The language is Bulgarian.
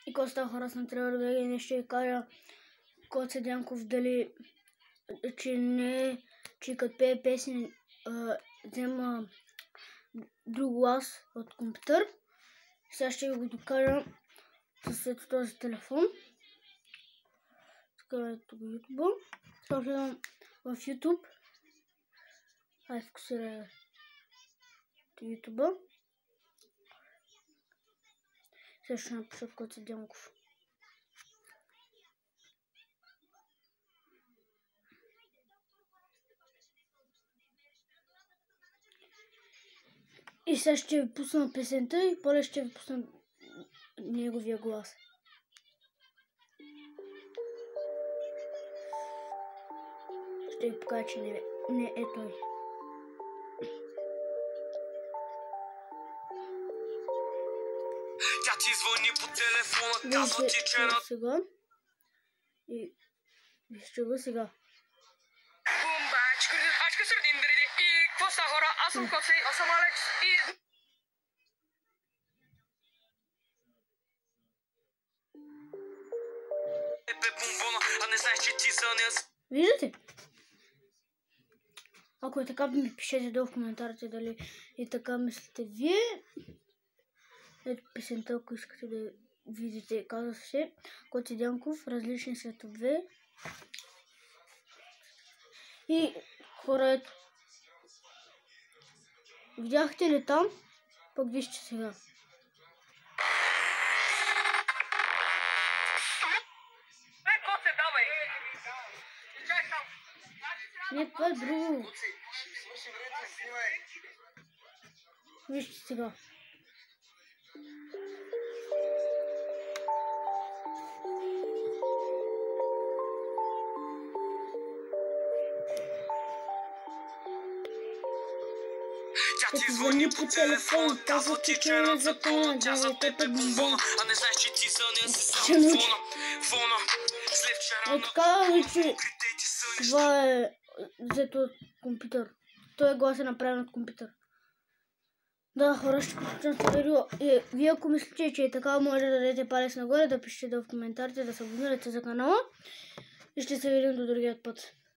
И Коста хора съм трябва да не ще ви кажа Коце Дянков дали, че като пее песни взема друг глас от компютър. Сега ще ви го докажа с този телефон. Така е тук YouTube. Сега влизам в YouTube. Ай, фокусирай YouTube. Сега ще напиша Коце Дянков. И сега ще ви пусна песента и после ще ви пусна неговия глас. Ще ви покажа, че не е той. Тя ти звъни по телефона, казва ти, че на... Сега. И вижте го сега. Бумба, ачка сърдин дреди. И какво ста хора? Аз съм Коце, аз съм Алекс и... бомбона, а не знаеш, че ти за нея... Виждате? Ако е така, ми пишете долу в коментарите дали и така мислите вие. Ето песента, ако искате да видите, казва се Коце Дянков, различни светове. И хора, видяхте ли там? Пък вижте сега. Коце, давай! Не, това е друго. Вижте сега. Тя ти звъни по телефона, казва ти, че е закона. Тя за теб е бомбона, а не знаеш, че ти за нея си само фона. След вчера Е така, вече това е взето от компютър. Той глас е направен от компютър. Да, хора, ще приключвам с видео. И вие ако мислите, че е така, може да дадете палец нагоре, да пишете в коментарите, да се абонирате за канала. И ще се видим до другия път.